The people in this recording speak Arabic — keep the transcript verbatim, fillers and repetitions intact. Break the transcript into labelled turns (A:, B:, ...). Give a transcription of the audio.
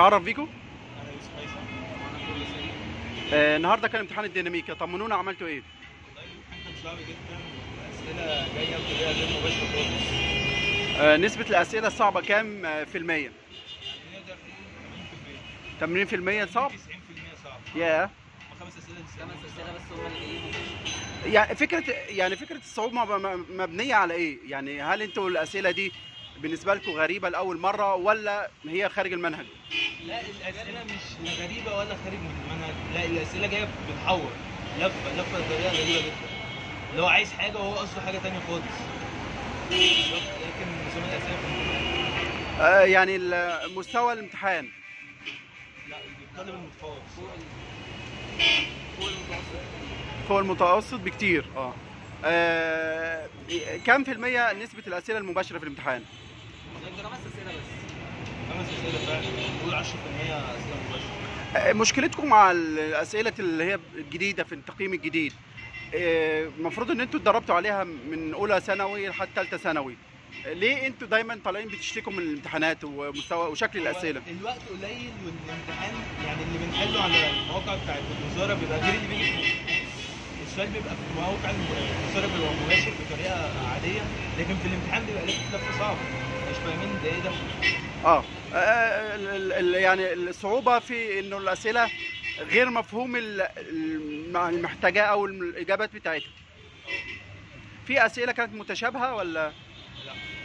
A: نتعرف بيكم.
B: انا يوسف هيثم. وانا كل سنه.
A: آه النهارده كان امتحان الديناميكا، طمنونا عملتوا ايه؟
B: والله الامتحان كان صعب جدا، والاسئله جايه بطريقه غير مباشره خالص.
A: آه نسبة الأسئلة الصعبة كام آه، في المية؟
B: يعني نقدر نقول
A: ثمانين في المية صعب؟
B: تسعين في المية صعب.
A: ياه.
B: هم خمس اسئله
C: خمس اسئله بس هم اللي جايين.
A: يعني فكرة يعني فكرة الصعوبة م- م- مبنية على ايه؟ يعني هل انتوا الأسئلة دي بالنسبة لكم غريبة لأول مرة ولا هي خارج المنهج؟
B: لا الاسئله مش لا غريبه ولا خارج من المنهج، لا الاسئله جايه بتحور لفه لفه بطريقه غريبه جدا، اللي هو عايز حاجه وهو قصده حاجه تانية خالص. بالظبط، لكن نظام الاسئله في الامتحان
A: آه يعني ال- مستوى الامتحان
B: لا بيتطلب المتفوق.
C: فوق ال- فوق المتوسط.
A: فوق المتوسط بكتير. اه, آه كام في المية نسبة الأسئلة المباشرة في الامتحان؟
C: يمكن خمس اسئله بس.
B: خمس اسئله فعلا، نقول عشرة في المية اسئله مباشره.
A: آه، مشكلتكم مع الأسئلة اللي هي الجديدة في التقييم الجديد، المفروض ان انتوا اتدربتوا عليها من اولى ثانوي لحد ثالثه ثانوي، ليه انتوا دايما طالعين بتشتكوا من الامتحانات ومستوى وشكل
B: هو
A: الاسئله؟
B: الوقت قليل والامتحان يعني اللي بنحله على المواقع بتاعت الوزاره بيبقى غير اللي بيجي في الامتحان. السؤال بيبقى في مواقع الوزاره بيبقى مباشر بطريقه عاديه، لكن في الامتحان بيبقى لف لفه صعبه مش فاهمين ده ايه ده.
A: اه, آه ال- ال- يعني الصعوبه في انه الاسئله غير مفهوم ال- الم- المحتاجاه او الاجابات بتاعتها. في اسئله كانت متشابهه ولا؟
B: لا